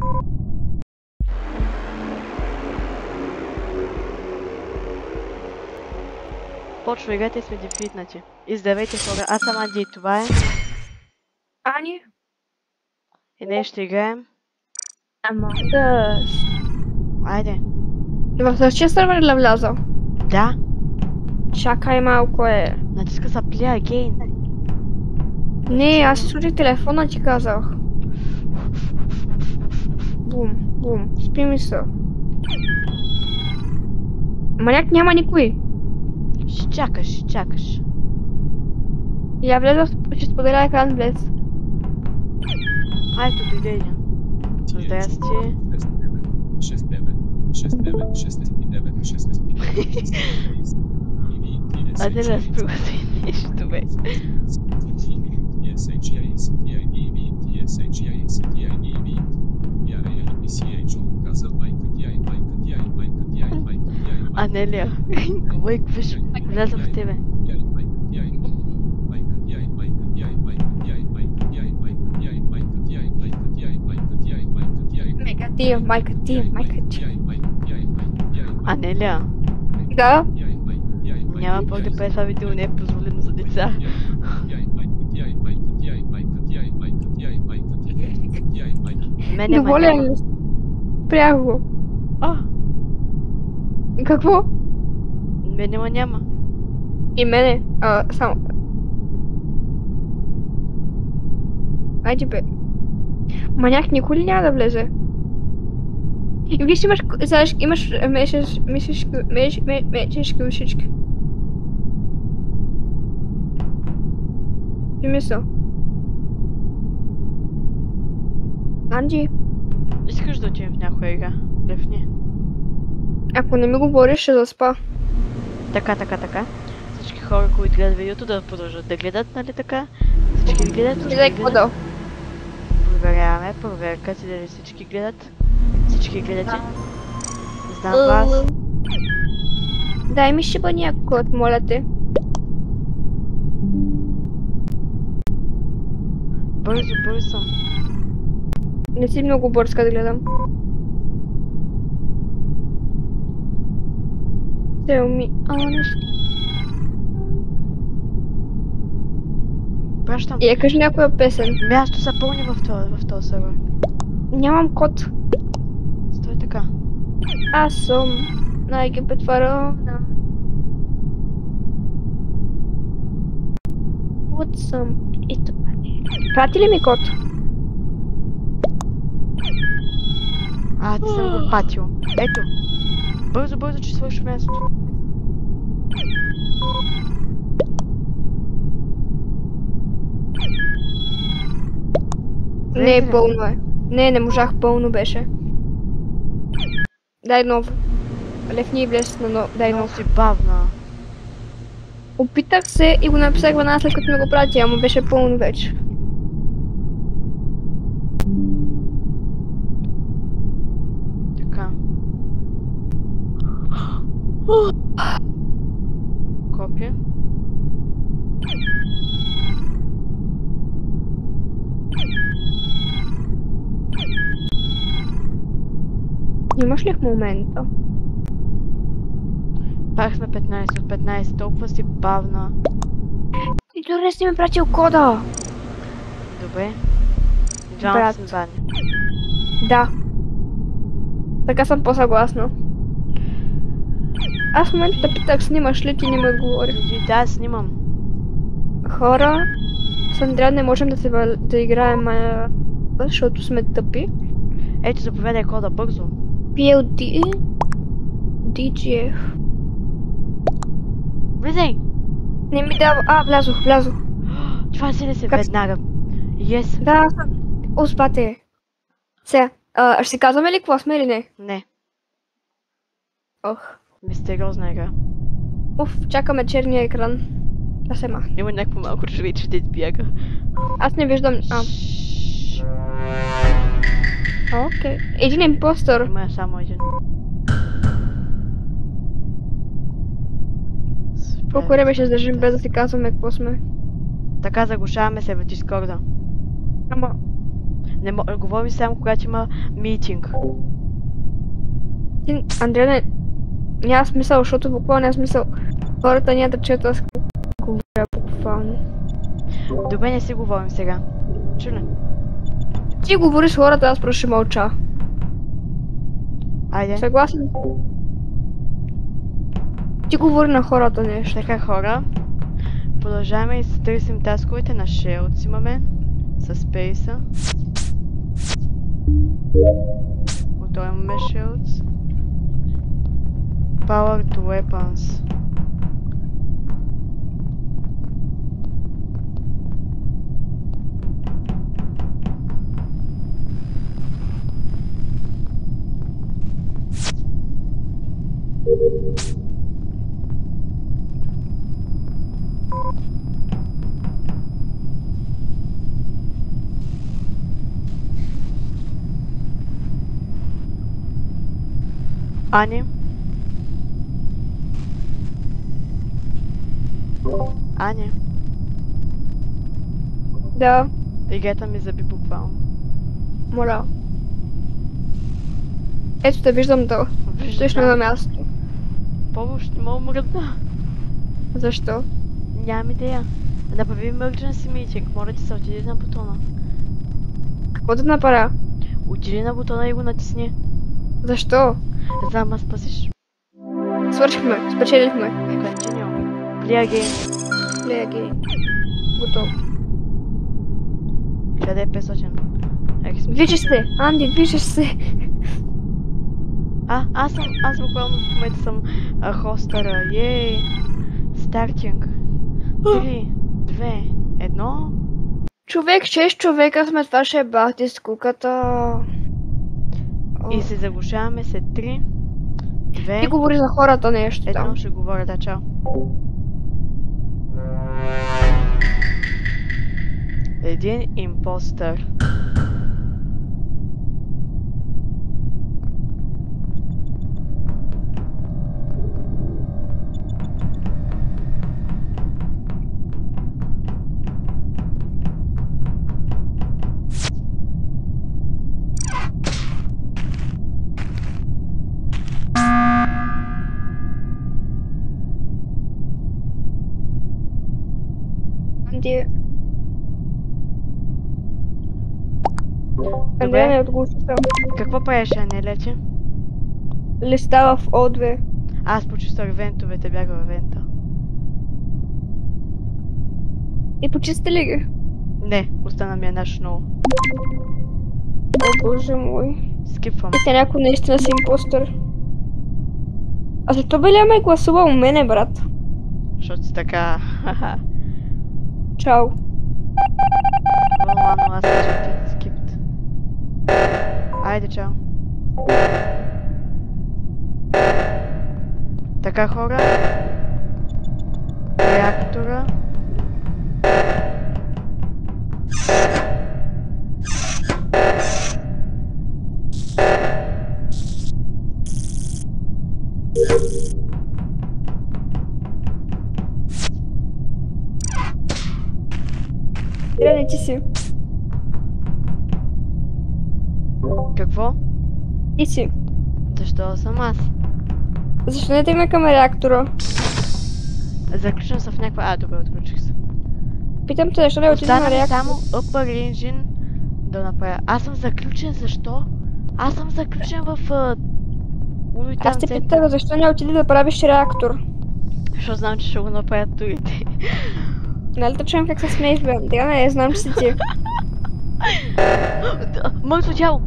Почва играта и сме дефитнати. Издавайте хора. Аз съм Анди и това е. Ани? И днес ще играем. Among Us. Айде. В същия сървър ли влязал? Да. Чакай малко Натиска за Play Again. Не, аз си служих телефона, ти казах. Бум, бум. Спи ми се. Маняк няма никой. Ще чакаш. Я влезах, ще споделя екран влез. Айде, дойде един. Здрасти. 69. Айде да спива си нещо, бе. Анелия, лайкваш, вляза в тебе. Майка ти. Анелия, Да? няма пък да прави това видео, не е позволено за деца. Мене Доволен няма. ли? Спрях го. А, Какво? мене няма. И мене. Само. Айде бе. Маняк никой ли няма да влезе? И виж имаш мечешки ушички. Ти мисъл? Анди, Искаш да отидем в някоя игра? Левни. ако не ми говориш, ще заспа. Така. Всички хора, които гледат видеото, да продължат да гледат, нали така? Всички ли гледат? Гледай кодъл. Проверяваме, проверка си дали всички гледат. Всички гледате? Знам вас. Дай ми шибания код, моля те. Бързо съм. Не си много бързка да гледам. Tell me honest. Пращам. И кажи някоя песен. Място са пълни в този сервер. Нямам код. Стой така. Аз съм най-гипет фараона. Вот съм. И това е. Прати ли ми код? Ти съм го патил. Ето. Бързо, че свърши място. Не е пълно е. Не можах, пълно беше. Дай ново. Левни и влез на ново. Дай Много ново. си бавна. Опитах се и го написах веднага след като ми го прати, ама беше пълно вече. Така. Копия. Имаш ли в момента? Пак сме 15 от 15, толкова си бавна. И дори не си ми пратил кода! Добре. Двамата Брат. сме бавни. Да. Така съм по-съгласна. Аз в момента те питах, снимаш ли, ти не ми отговори. Да, снимам. Хора, с Андрея не можем да играем, защото сме тъпи. Ето, заповядай кода бързо. PLD DGF. Влизай! Не ми дава. Влязох. Това си ли се Как- веднага? Yes. Да, аз съм. Успате. Сега, ще си казваме ли какво сме или не? Не. Ох. Мистериозна игра. Чакаме черния екран. Да се махне. Има някакво малко човече да избяга. Аз не виждам. Окей. Един импостър. Има само един. Колко време ще издържим без да си казваме какво сме? Така заглушаваме се в Дискорда. Ама, Говорим само когато има митинг. Андрея, няма смисъл, защото буквално няма смисъл. Хората няма да четат аз говоря буквално. Добре, не си говорим сега. Чули? Ти говори с хората, аз просто ще мълча. Айде. Съгласен? Ти говори на хората нещо. Така, хора. Продължаваме и се търсим тасковете на Shields имаме. С спейса. Готово имаме Shields. Power to weapons. Ани? Ани? Да, Играта ми заби буквално. моля. Ето те виждам да. Точно на място. Помощ, не мога мръдна. Защо? Нямам идея. Направи emergency meeting. Моля ти се, отиди на бутона. Какво да направя? Отиди на бутона и го натисни. Защо? За да ме спасиш. Свършихме, спечелихме. Continue. Play again. Play again. Готово. 1500. Движиш се, Анди, движиш се. Аз буквално в момента съм хостъра. Ей! Стартинг. 3, 2, 1. Човек, 6 човека сме, това ще е бахти с куката. И се заглушаваме след 3, 2, Ти говори за хората нещо едно там. ще говоря, да, чао. Един импостър. Анди. Добре. Андрея не отглуши се. Какво правиш, Анелече? Листа в О2. Аз почувствах вентовете, бях във вента. И почисти ли ги? Не, остана ми една шноу. О, боже мой. Скипвам. Те някой наистина си импостър. А защо Беля ме е гласувал мене, брат? Защото си така... Чао. Ладно, аз съм скипт. Айде, чао. Така, хора. Реактора. Не ти си. Какво? Ти си. Защо съм аз? Защо не тръгна към реактора? Заключен съм в някаква... добре, отключих се. Питам те, защо не отида Остана на ми реактора? само Upper Engine да направя. Аз съм заключен, защо? Аз съм заключен в... Аз те питах, защо не отида да правиш реактор? Защото знам, че ще го направят турите. Нали да чуем как се смееш, бе? Да, не, знам, че си ти. Мъртво тяло!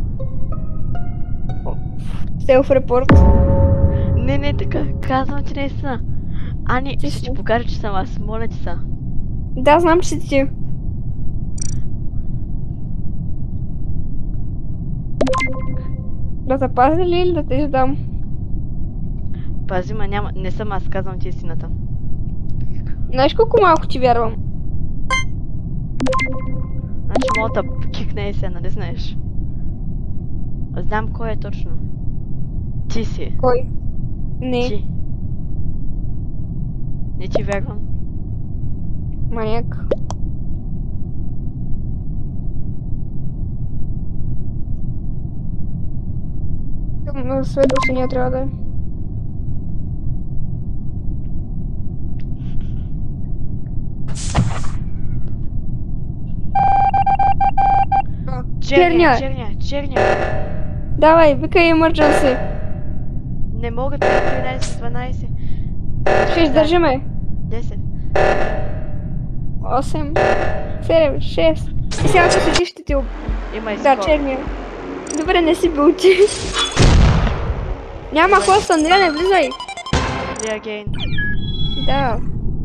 Селф-репорт. Не, така. Казвам ти наистина. Ани, Ти ще си. ти покажа, че съм аз. Моля ти са. Да, знам, че си ти. Да те пази ли или да те издам? Пази, ма няма. Не съм аз, казвам ти истината. Знаеш колко малко ти вярвам? Значи мога да кикне и се, нали знаеш? Знам кой е точно. Ти си. Кой? Не, Ти. Не ти вярвам. маняк. Към светло синя трябва да е. Черния, Черния! черния. Давай, викай emergency. Не мога 13, 12, Ще издържиме. 10. 8, 7, 6. И сега ако седиш, ще ти Има и Да, скоро. черния. Добре, не си бил ти. Няма хост, Андрея, не влизай. Clear again. Да.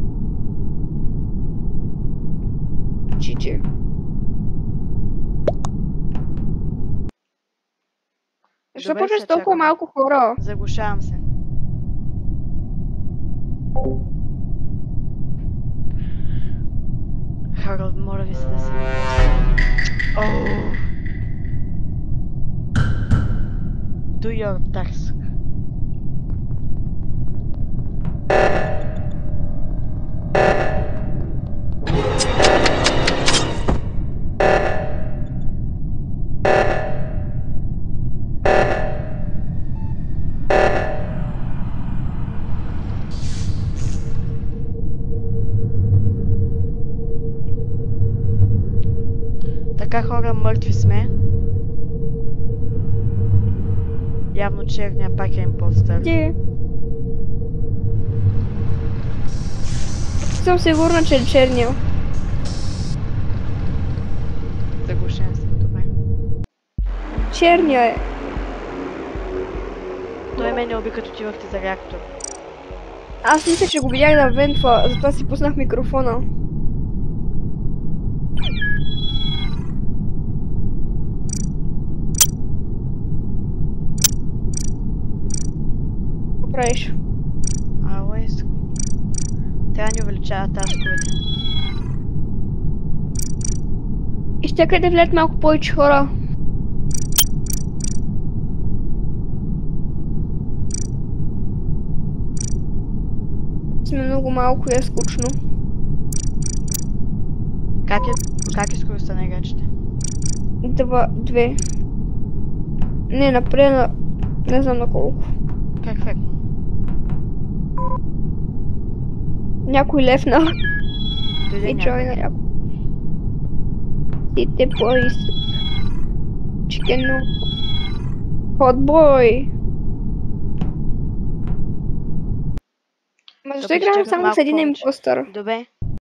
GG. Защо Добре, почваш се толкова чакам. малко хора? Заглушавам се. Харалд, моля ви се да се... Oh. Do your task. Така, хора, мъртви сме. Явно черния пак е импостър. Ти. Съм сигурна, че е черния. Заглушен съм, добре. Черния е. Той ме не уби като отивахте за реактор. Аз мисля, че го видях да вентва, затова си пуснах микрофона. Какво правиш? Always. Трябва да ни увеличава тасковете. Изчакай да влят малко повече хора. Сме много малко и е скучно. Как е скоростта на играчите? 2. Не, напред на... Не знам на колко. Перфектно. Някой левна. Дойде И някой. джойна някой. Сите бойс. Чикено. Hot boy. Ма защо Добре, играем чакам само с малко един повече. импостър? Добре.